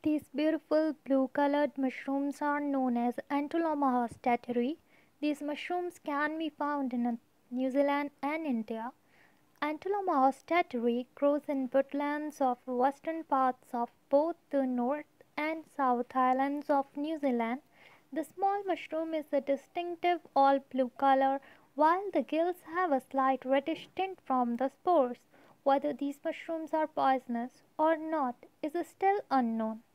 These beautiful blue-colored mushrooms are known as Entoloma stateri. These mushrooms can be found in New Zealand and India. Entoloma stateri grows in woodlands of western parts of both the North and South Islands of New Zealand. The small mushroom is a distinctive all blue color, while the gills have a slight reddish tint from the spores. Whether these mushrooms are poisonous or not is still unknown.